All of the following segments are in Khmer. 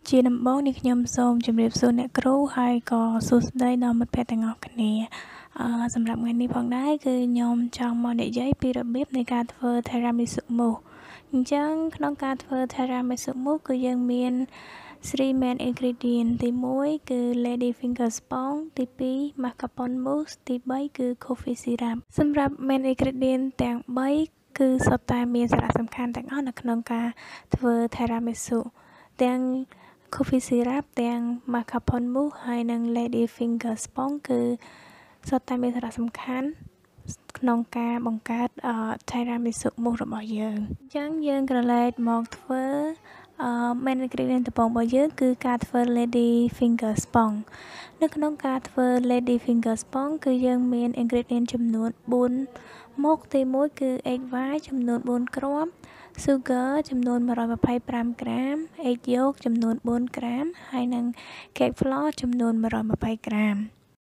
ជាដំបូងនេះខ្ញុំសូមជម្រាបសួរអ្នកគ្រូហើយក៏សួស្តីដល់មិត្តភ័ក្តិទាំងអស់គ្នាសម្រាប់ថ្ងៃនេះផងដែរគឺខ្ញុំចង់មកនិយាយពីរបៀបនៃការធ្វើ Tiramisu Mousse អញ្ចឹងក្នុងការធ្វើ Tiramisu Mousse គឺយើងមាន3 main ingredient ទី1គឺ lady finger sponge ទី2 mascarpone mousse ទី3គឺ coffee syrup សម្រាប់ main ingredient ទាំង3គឺសុទ្ធតែមានសារៈសំខាន់ទាំងអស់នៅក្នុងការធ្វើ Tiramisu ទាំង coffee syrup ទាំង mascarpone mousse ហើយនិង lady finger sponge គឺសុទ្ធតែមានសារៈសំខាន់ក្នុងការបង្កើតTiramisu Mousse របស់យើងអញ្ចឹងយើងក្រឡេកមកធ្វើmain ingredient ដំបូងរបស់យើងគឺការធ្វើ lady finger sponge នៅក្នុងការធ្វើ lady finger sponge គឺយើងមាន ingredient ចំនួន4មុខទី1គឺ egg white ចំនួន4គ្រាប់ sugar ចំនួន125ក្រាម egg yolk ចំនួន4ក្រាមហើយនិង cake flour ចំនួន120ក្រាម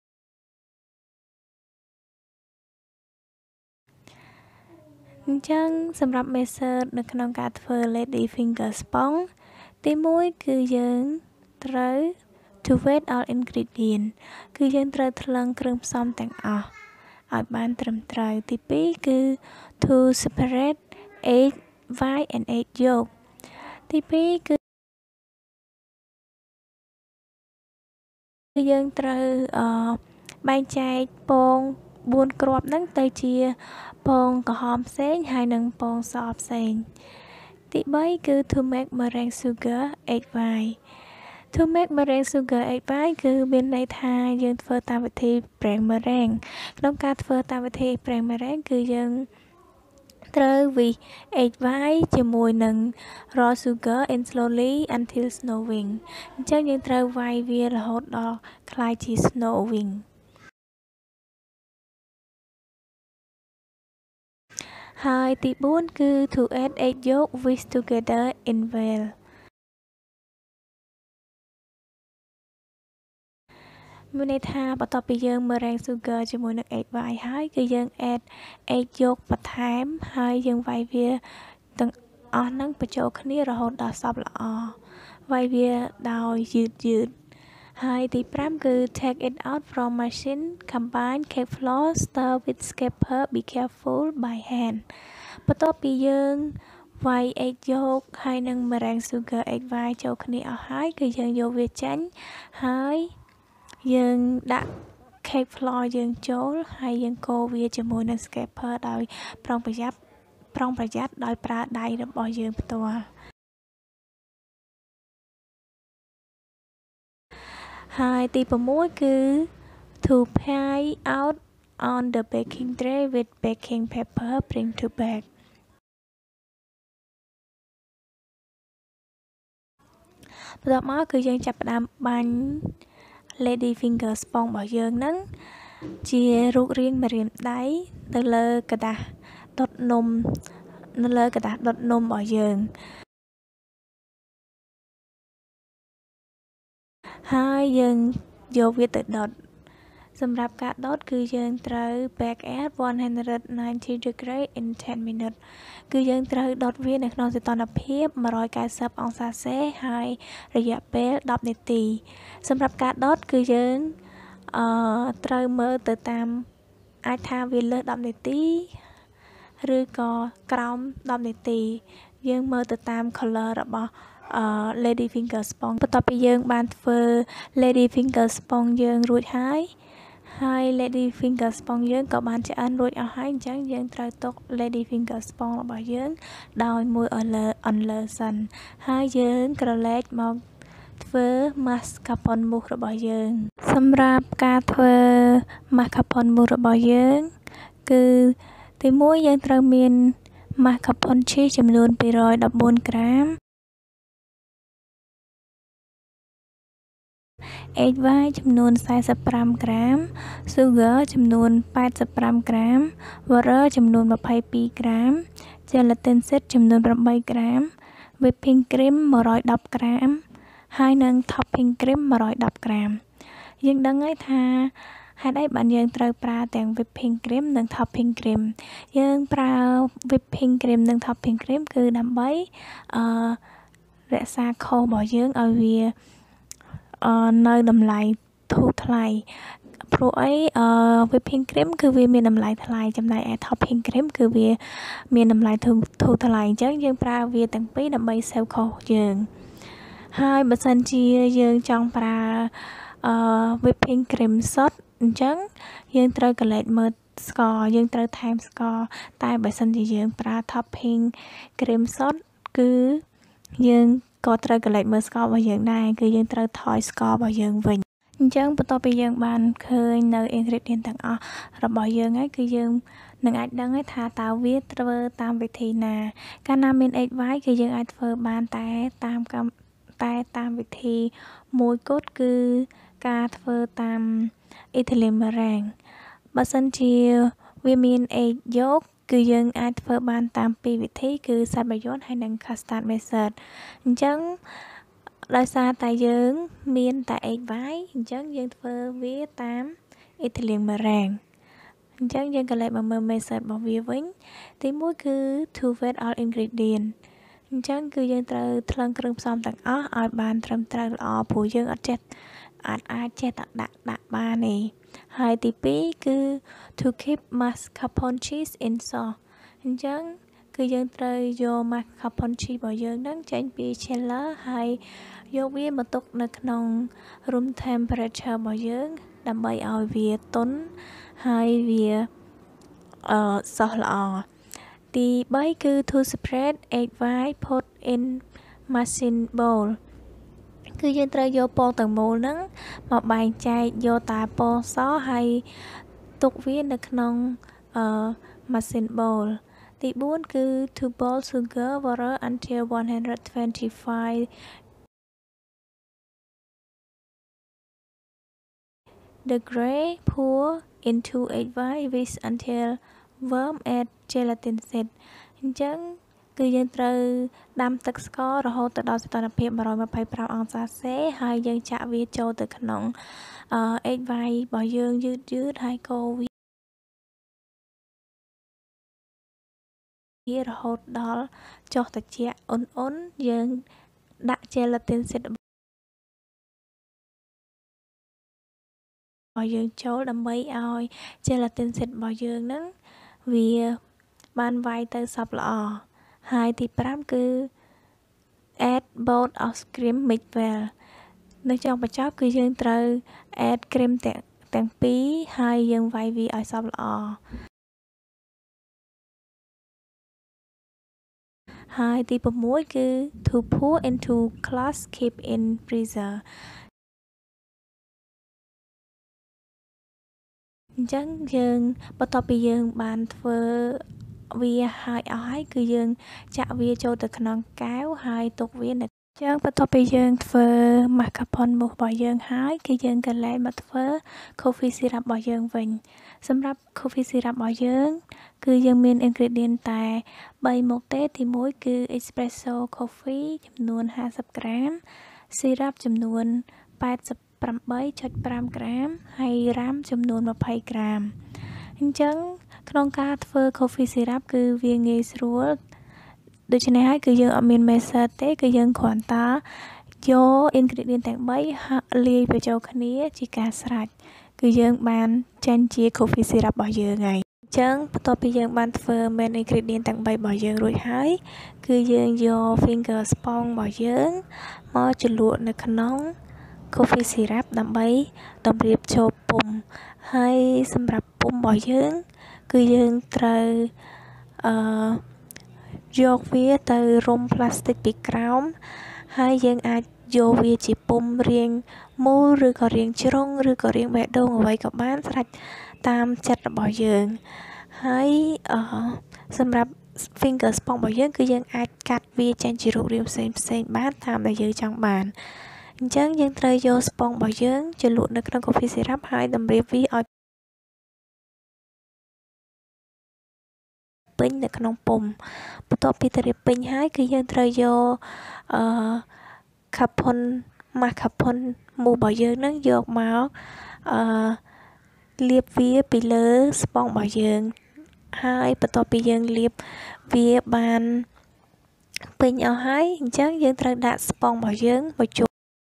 អញ្ចឹងសម្រាប់ method នៅក្នុងការធ្វើ lady finger sponge ទី1គឺយើងត្រូវ to weight all ingredient គឺយើងត្រូវថ្លឹងគ្រឿងផ្សំទាំងអស់ឲ្យបានត្រឹមត្រូវទី2គឺ to separate egg white and egg yolk ទី2គឺយើងត្រូវបែងចែកពង4គ្រាប់ហ្នឹងទៅជាពងក្រហមផ្សេងហើយនិងពងសផ្សេងទី3គឺ to make meringue sugar egg white to make meringue sugar egg white គឺមានន័យថាយើងធ្វើតាមវិធីប្រេង meringue ក្នុងការធ្វើតាមវិធីប្រេង meringue គឺយើងត្រូវវិស egg white ជាមួយនឹង raw sugar in slowly until snowing អញ្ចឹងយើងត្រូវវាយវារហូតដល់ក្លាយជា snowing ហើយទី4គឺ to add egg yolk whisk together in well មានន័យថាបន្ទាប់ពីយើង meringue sugar ជាមួយនឹង egg white ហើយគឺយើង add egg yolk បន្ថែមហើយយើងវាយវាទាំងអស់ហ្នឹងបញ្ចូលគ្នារហូតដល់សព្វល្អវាយវាដោយយឺតហើយទី5គឺ take it out from machine combine cake flour stir with scraper be careful by hand បន្ទាប់ពីយើងវាយ egg yolk ហើយនិង meringue sugar egg white ចូលគ្នាអស់ហើយគឺយើងយកវាចេញហើយយើងដាក់ cake flour យើងចូលហើយយើងកូរវាជាមួយនឹង scraper ដោយប្រុងប្រយ័ត្នដោយប្រើដៃរបស់យើងផ្ទាល់ហើយទី6គឺ to pile out on the baking tray with baking paper bring to bake បន្ទាប់មកគឺយើងចាប់ផ្ដើមបាញ់ lady finger sponge របស់យើងហ្នឹងជារូបរាងម្រាមដៃទៅលើกระดาษដុតនំរបស់យើងហើយយើងយកវាទៅដុតសម្រាប់ការដុតគឺយើងត្រូវ bake at 190 degree in 10 minutes គឺយើងត្រូវដុតវានៅក្នុងសីតុណ្ហភាព190អង្សាសេហើយរយៈពេល10នាទីសម្រាប់ការដុតគឺយើងត្រូវមើលទៅតាមអាចថាវាលើស10នាទីឬក៏ក្រោម10នាទីយើងមើលទៅតាម color របស់lady finger sponge បន្ទាប់ពីយើងបានធ្វើ lady finger sponge យើងរួចហើយ lady finger sponge យើងក៏បានឆ្អិនរួចអស់ហើយអញ្ចឹងយើងត្រូវទុក lady finger sponge របស់យើងដោយមួយអន្លើសិនហើយយើងក្រឡេកមកធ្វើ mascarpone mousse របស់យើងសម្រាប់ការធ្វើ mascarpone mousse របស់យើងគឺទី1យើងត្រូវមាន mascarpone cheese ចំនួន214ក្រាម egg white ចំនួន45ក្រាម sugar ចំនួន85ក្រាម water ចំនួន22ក្រាម gelatin sheet ចំនួន8ក្រាម whipping cream 110ក្រាមហើយនិង topping cream 110ក្រាមយើងដឹងហើយថាហេតុអីបានយើងត្រូវប្រើទាំង whipping cream និង topping cream យើងប្រើ whipping cream និង topping cream គឺដើម្បីរក្សាខុសរបស់យើងឲ្យវានៅតម្លៃធូរថ្លៃព្រោះអីwhipping cream គឺវាមានតម្លៃថ្លៃចំណែកឯ topping cream គឺវាមានតម្លៃធូរថ្លៃអញ្ចឹងយើងប្រើវាទាំងពីរដើម្បី save cost យើងហើយបើសិនជាយើងចង់ប្រើwhipping cream សុទ្ធអញ្ចឹងយើងត្រូវកលេចមើលស្ករយើងត្រូវថែមស្ករតែបើសិនជាយើងប្រើ topping cream សុទ្ធគឺយើងក៏ត្រូវកលេចមើលស្កររបស់យើងដែរគឺយើងត្រូវថយស្កររបស់យើងវិញអញ្ចឹងបន្ទាប់ពីយើងបានឃើញនៅ ingredient ទាំងអស់របស់យើងហើយគឺយើងនឹងអាចដឹងហើយថាតើវាធ្វើតាមវិធីណាកាលណាមាន egg white គឺយើងអាចធ្វើបានតែតាមវិធីមួយគត់គឺការធ្វើតាម Italian meringue បើសិនជាវាមាន egg yolk គឺយើងអាចធ្វើបានតាមពីរវិធីគឺ Bayon ហើយនិង custard method អញ្ចឹងដោយសារតែយើងមានតែ egg white អញ្ចឹងយើងធ្វើវាតាម Italian meringue អញ្ចឹងយើងក៏លេខមកមើល method របស់វាវិញទី1គឺ to wet all ingredient អញ្ចឹងគឺយើងត្រូវថ្លឹងគ្រឿងផ្សំទាំងអស់ឲ្យបានត្រឹមត្រូវល្អព្រោះយើងអាចចេះដាក់បានទេហើយទី2គឺ to keep mascarpone cheese in sauce អញ្ចឹងគឺយើងត្រូវយក mascarpone cheese របស់យើងហ្នឹងចេញពី chiller ហើយយកវាមកទុកនៅក្នុង room temperature របស់យើងដើម្បីឲ្យវាទន់ហើយវាសោះល្អទី3គឺ to spread egg white put in machine bowl គឺយើងត្រូវយកពណ៌ទាំងមូលហ្នឹងមកបែងចែកយកតែពណ៌សហើយទុកវានៅក្នុងmachine bowl ទី4គឺ to boil sugar water until 125 degree pour into egg white whisk until warm add gelatin set អញ្ចឹងគឺយើងត្រូវដាំទឹកស្កររហូតទៅដល់សីតុណ្ហភាព125អង្សាសេហើយយើងចាក់វាចូលទៅក្នុង egg white របស់យើងយឺតហើយកូរវារហូតដល់ចុះត្រជាក់អ៊ុនយើងដាក់ gelatin set របស់យើងចូលដើម្បីឲ្យ gelatin set របស់យើងហ្នឹងវាបានវាយទៅសព្វល្អហើយទី5គឺ add bout of cream mix well នៅចុងបញ្ចប់គឺយើងត្រូវ add cream ទាំងពីរហើយយើងវាយវាឲ្យសព្វល្អហើយទី6គឺ to pour into glass keep in freezer អញ្ចឹងយើងបន្ទាប់ពីយើងបានធ្វើវាហើយអស់ហើយគឺយើងចាក់វាចូលទៅក្នុងកែវហើយទុកវានៅចឹងបន្ទាប់ពីយើងធ្វើ mascarpone mousse របស់យើងហើយគឺយើងក៏លែងមកធ្វើ coffee syrup របស់យើងវិញសម្រាប់ coffee syrup របស់យើងគឺយើងមាន ingredient តែ3មុខទេទី1គឺ espresso coffee ចំនួន50ក្រាម syrup ចំនួន88.5 ក្រាមហើយ RAM ចំនួន20ក្រាមអញ្ចឹងក្នុងការធ្វើ coffee syrup គឺវាងាយស្រួលដូច្នេះហើយគឺយើងអត់មាន method ទេគឺយើងគ្រាន់តែយក ingredient ទាំង3លាយបញ្ចូលគ្នាជាការស្រេចគឺយើងបានចេញជា coffee syrup របស់យើងហើយអញ្ចឹងបន្ទាប់ពីយើងបានធ្វើ main ingredient ទាំង3របស់យើងរួចហើយគឺយើងយក finger sponge របស់យើងមកជ្រលក់នៅក្នុង coffee syrup ដើម្បីតម្រៀបចូលពុម្ពហើយសម្រាប់ពុម្ពរបស់យើងគឺយើងត្រូវយកវាទៅរុំផ្លាស្ទិកពីក្រោមហើយយើងអាចយកវាជាពុម្ពរាងមូលឬក៏រាងជ្រុងឬក៏រាងបេះដូងអ្វីក៏បានស្រេចតាមចិត្តរបស់យើងហើយសម្រាប់ finger sponge របស់យើងគឺយើងអាចកាត់វាចេញជារូបរាងផ្សេងបានតាមដែលយើងចង់បានអញ្ចឹងយើងត្រូវយក sponge របស់យើងជ្រលក់នៅក្នុង coffee syrup ហើយតម្រៀបវាឲ្យពេញនៅក្នុងពុម្ពបន្ទាប់ពីតម្រៀបពេញហើយគឺយើងត្រូវយកmascarpone mousse របស់យើងហ្នឹងយកមកលាបវាពីលើស្ប៉ុងរបស់យើងហើយបន្ទាប់ពីយើងលាបវាបានពេញអស់ហើយអញ្ចឹងយើងត្រូវដាក់ស្ពងរបស់យើងមកចូល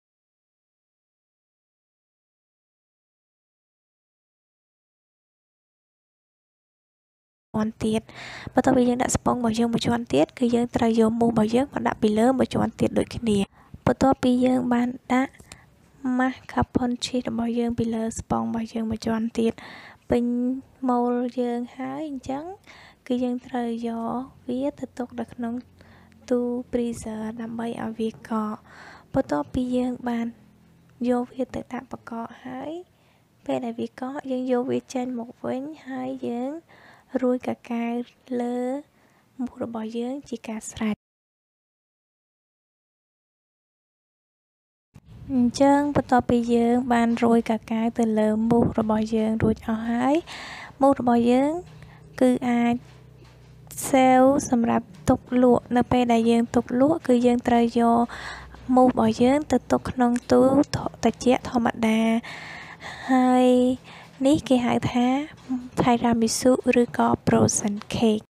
ជាន់ទៀតបន្ទាប់ពីយើងដាក់ស្ពងរបស់យើងមួយជាន់ទៀតគឺយើងត្រូវយកមូសរបស់យើងមកដាក់ពីលើមួយជាន់ទៀតដូចគ្នាបន្ទាប់ពីយើងបានដាក់ម៉ាស់ខាផុនឈីសរបស់យើងពីលើស្ពងរបស់យើងមួយជាន់ទៀតពេញម៉ូលយើងហើយអញ្ចឹងគឺយើងត្រូវយកវាទៅទុកនៅក្នុងទូ freezer ដើម្បីឲ្យវាកកបន្ទាប់ពីយើងបានយកវាទៅដាក់បកកហើយពេលដែលវាកកយើងយកវាចេញមកវិញហើយយើងរួយកាកាវលើមូសរបស់យើងជាការស្រេចអញ្ចឹងបន្ទាប់ពីយើងបានរួយកាកាវទៅលើមូសរបស់យើងរួចអស់ហើយមូសរបស់យើងគឺអាចសេវសម្រាប់ទុកលក់នៅពេលដែលយើងទុកលក់គឺយើងត្រូវយកមូសរបស់យើងទៅទុកក្នុងទូត្រជាក់ធម្មតាហើយនេះគេហៅថា Tiramisu ឬក៏ Frozen Cake